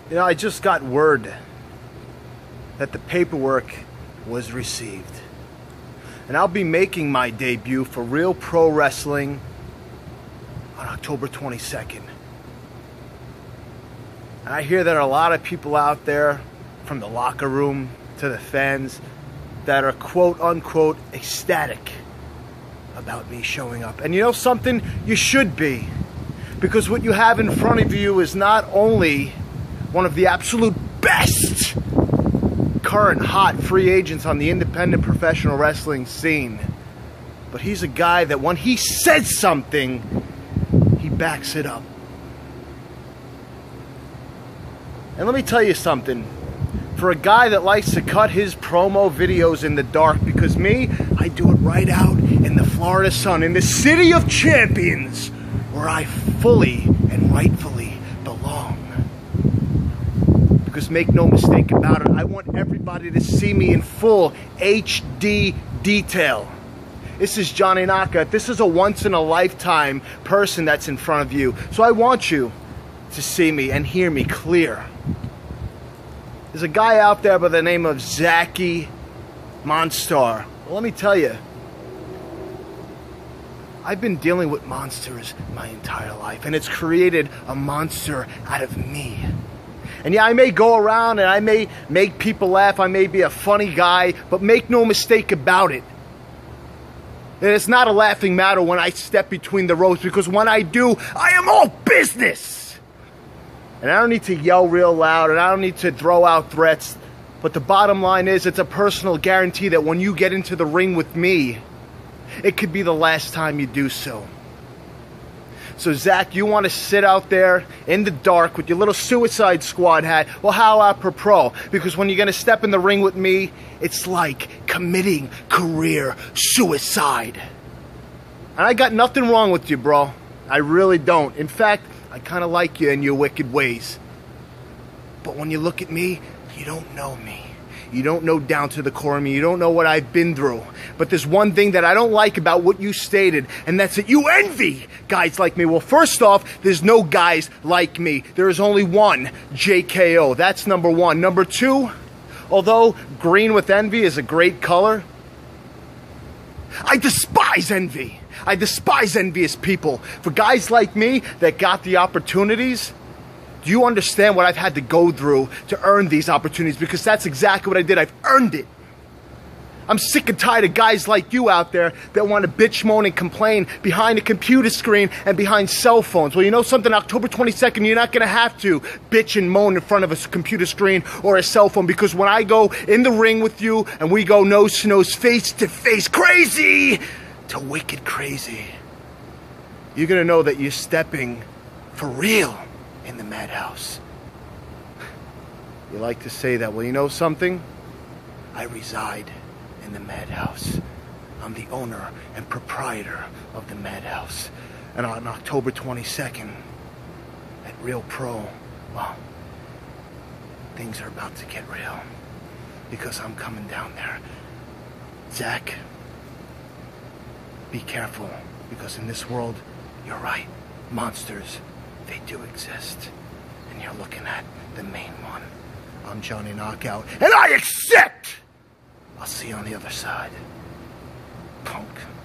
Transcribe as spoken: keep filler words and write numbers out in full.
You know, I just got word that the paperwork was received. And I'll be making my debut for Real Pro Wrestling on October twenty-second. And I hear there are a lot of people out there, from the locker room to the fans, that are quote unquote ecstatic about me showing up. And you know something? You should be. Because what you have in front of you is not only one of the absolute best current hot free agents on the independent professional wrestling scene, but he's a guy that when he says something, he backs it up. And let me tell you something. For a guy that likes to cut his promo videos in the dark, because me, I do it right out in the Florida sun, in the city of champions, where I fully and rightfully belong. Because make no mistake about it, I want everybody to see me in full H D detail. This is Johnny Knockout. This is a once-in-a-lifetime person that's in front of you. So I want you to see me and hear me clear. There's a guy out there by the name of Zachy Monstar. Well, let me tell you, I've been dealing with monsters my entire life, and it's created a monster out of me. And yeah, I may go around and I may make people laugh, I may be a funny guy, but make no mistake about it, and it's not a laughing matter when I step between the rows, because when I do, I am all business. And I don't need to yell real loud, and I don't need to throw out threats, but the bottom line is, it's a personal guarantee that when you get into the ring with me, it could be the last time you do so. So Zach, you want to sit out there in the dark with your little Suicide Squad hat? Well, how apropos? Because when you're going to step in the ring with me, it's like committing career suicide. And I got nothing wrong with you, bro. I really don't. In fact, I kind of like you and your wicked ways. But when you look at me, you don't know me. You don't know down to the core of me. You don't know what I've been through. But there's one thing that I don't like about what you stated, and that's that you envy guys like me. Well, first off, there's no guys like me. There is only one J K O. That's number one. Number two, although green with envy is a great color, I despise envy. I despise envious people. For guys like me that got the opportunities, do you understand what I've had to go through to earn these opportunities? Because that's exactly what I did. I've earned it. I'm sick and tired of guys like you out there that want to bitch, moan, and complain behind a computer screen and behind cell phones. Well, you know something? October twenty-second, you're not going to have to bitch and moan in front of a computer screen or a cell phone, because when I go in the ring with you and we go nose to nose, face to face, crazy to wicked crazy, you're going to know that you're stepping for real in the madhouse. You like to say that. Well, you know something? I reside in the madhouse. I'm the owner and proprietor of the madhouse. And on October twenty-second, at Real Pro, well, things are about to get real, because I'm coming down there. Zach, be careful, because in this world, you're right, monsters, they do exist. And you're looking at the main one. I'm Johnny Knockout, and I accept! I'll see you on the other side, punk.